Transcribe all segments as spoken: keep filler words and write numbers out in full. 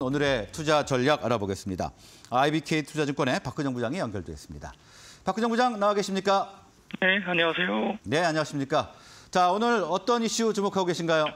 오늘의 투자 전략 알아보겠습니다. 아이비케이 투자증권의 박근영 부장이 연결되어 있습니다. 박근영 부장 나와 계십니까? 네, 안녕하세요. 네, 안녕하십니까. 자, 오늘 어떤 이슈 주목하고 계신가요?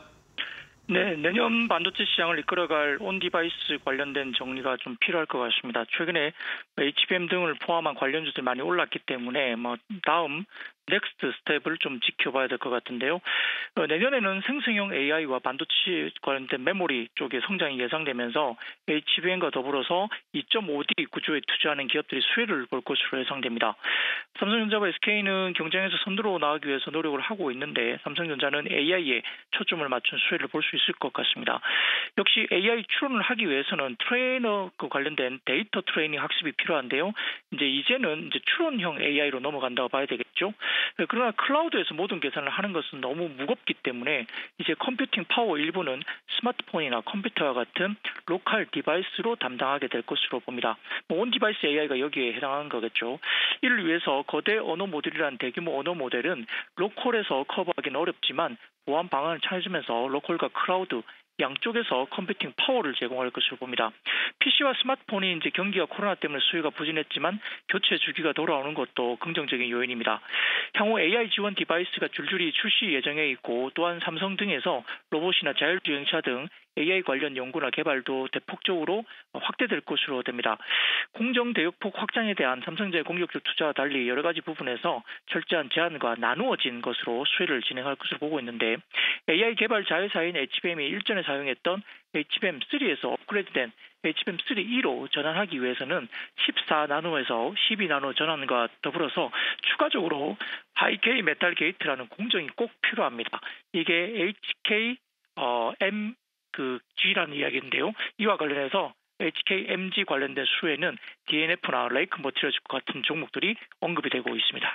네, 내년 반도체 시장을 이끌어갈 온디바이스 관련된 정리가 좀 필요할 것 같습니다. 최근에 에이치비엠 등을 포함한 관련주들이 많이 올랐기 때문에 뭐 다음 넥스트 스텝을 좀 지켜봐야 될 것 같은데요. 어, 내년에는 생성형 에이아이와 반도체 관련된 메모리 쪽의 성장이 예상되면서 에이치비엠과 더불어서 이 점 오 디 구조에 투자하는 기업들이 수혜를 볼 것으로 예상됩니다. 삼성전자와 에스케이는 경쟁에서 선두로 나가기 위해서 노력을 하고 있는데 삼성전자는 에이아이에 초점을 맞춘 수혜를 볼 수 있을 것 같습니다. 역시 에이아이 추론을 하기 위해서는 트레이너 관련된 데이터 트레이닝 학습이 필요한데요. 이제 이제는 이제 추론형 에이아이로 넘어간다고 봐야 되겠죠. 그러나 클라우드에서 모든 계산을 하는 것은 너무 무겁기 때문에 이제 컴퓨팅 파워 일부는 스마트폰이나 컴퓨터와 같은 로컬 디바이스로 담당하게 될 것으로 봅니다. 뭐 온 디바이스 에이아이가 여기에 해당하는 거겠죠. 이를 위해서 거대 언어 모델이라는 대규모 언어 모델은 로컬에서 커버하기는 어렵지만 보안 방안을 찾아주면서 로컬과 클라우드 양쪽에서 컴퓨팅 파워를 제공할 것으로 봅니다. 피씨와 스마트폰이 이제 경기가 코로나 때문에 수요가 부진했지만 교체 주기가 돌아오는 것도 긍정적인 요인입니다. 향후 에이아이 지원 디바이스가 줄줄이 출시 예정에 있고 또한 삼성 등에서 로봇이나 자율주행차 등 에이아이 관련 연구나 개발도 대폭적으로 확대될 것으로 됩니다. 공정 대역폭 확장에 대한 삼성전자의 공격적 투자와 달리 여러 가지 부분에서 철저한 제한과 나누어진 것으로 수혜를 진행할 것으로 보고 있는데 에이아이 개발 자회사인 에이치비엠이 일전에 사용했던 에이치비엠 쓰리에서 업그레이드된 에이치비엠 쓰리 이로 전환하기 위해서는 십사 나노에서 십이 나노 전환과 더불어서 추가적으로 하이케이 메탈 게이트라는 공정이 꼭 필요합니다. 이게 에이치케이 어, M 그 G라는 이야기인데요. 이와 관련해서 에이치케이엠지 관련된 수혜는 디엔에프나 레이크 머티리얼즈 같은 종목들이 언급이 되고 있습니다.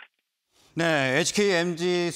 네, 에이치케이엠지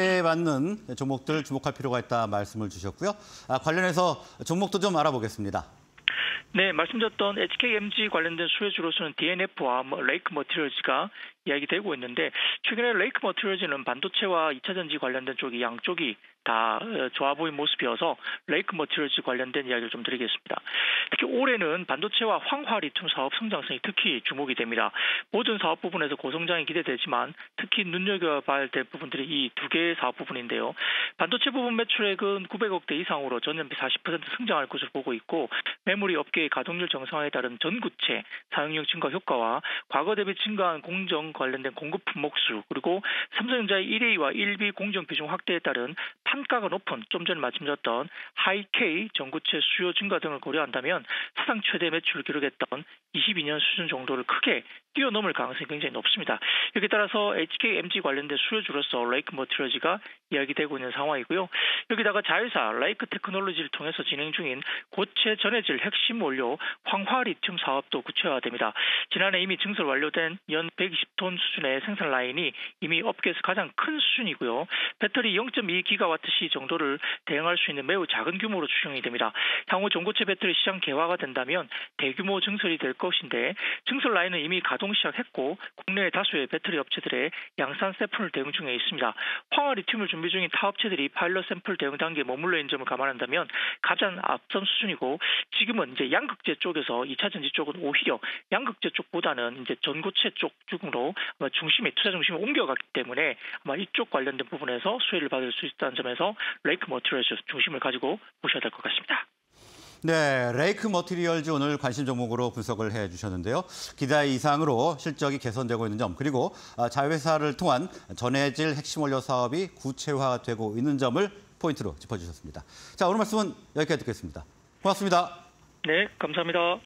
수혜받는 종목들 주목할 필요가 있다 말씀을 주셨고요. 아, 관련해서 종목도 좀 알아보겠습니다. 네, 말씀드렸던 에이치케이엠지 관련된 수혜주로서는 디엔에프와 뭐 레이크 머티리얼즈가 이야기되고 있는데 최근에 레이크 머티리얼즈는 반도체와 이차 전지 관련된 쪽이 양쪽이 다 좋아 보인 모습이어서 레이크 머티리얼즈 관련된 이야기를 좀 드리겠습니다. 특히 올해는 반도체와 황화 리튬 사업 성장성이 특히 주목이 됩니다. 모든 사업 부분에서 고성장이 기대되지만 특히 눈여겨봐야 될 부분들이 이 두 개의 사업 부분인데요. 반도체 부분 매출액은 구백억 대 이상으로 전년비 사십 퍼센트 성장할 것으로 보고 있고 메모리 업계의 가동률 정상화에 따른 전구체 사용량 증가 효과와 과거 대비 증가한 공정 관련된 공급 품목수 그리고 삼성전자의 일 에이와 일 비 공정 비중 확대에 따른 판가가 높은 좀 전에 말씀드렸던 하이케이 전구체 수요 증가 등을 고려한다면 사상 최대 매출을 기록했던 이십이 년 수준 정도를 크게 뛰어넘을 가능성이 굉장히 높습니다. 여기에 따라서 에이치케이엠지 관련된 수요주로서 레이크 머티리얼즈가 이야기되고 있는 상황이고요. 여기다가 자회사 레이크 테크놀로지를 통해서 진행 중인 고체 전해질 핵심 원료 황화 리튬 사업도 구체화됩니다. 지난해 이미 증설 완료된 연 백이십 톤 수준의 생산 라인이 이미 업계에서 가장 큰 수준이고요. 배터리 영 점 이 기가와트시 정도를 대응할 수 있는 매우 작은 규모로 추정이 됩니다. 향후 전고체 배터리 시장 개화가 된다면 대규모 증설이 될 것인데 증설 라인은 이미 가동 시작했고 국내의 다수의 배터리 업체들의 양산 샘플 대응 중에 있습니다. 황화 리튬을 준비 중인 타 업체들이 파일럿 샘플 대응 단계에 머물러 있는 점을 감안한다면 가장 앞선 수준이고 지금은 이제 양극재 쪽에서 이차 전지 쪽은 오히려 양극재 쪽보다는 이제 전고체 쪽 쪽으로 아마 중심이 투자 중심이 옮겨갔기 때문에 아마 이쪽 관련된 부분에서 수혜를 받을 수 있다는 점에서 레이크 머티리얼즈 중심을 가지고 보셔야 될 것 같습니다. 네, 레이크 머티리얼즈 오늘 관심 종목으로 분석을 해주셨는데요. 기대 이상으로 실적이 개선되고 있는 점 그리고 자회사를 통한 전해질 핵심 원료 사업이 구체화되고 있는 점을 포인트로 짚어주셨습니다. 자, 오늘 말씀은 여기까지 듣겠습니다. 고맙습니다. 네, 감사합니다.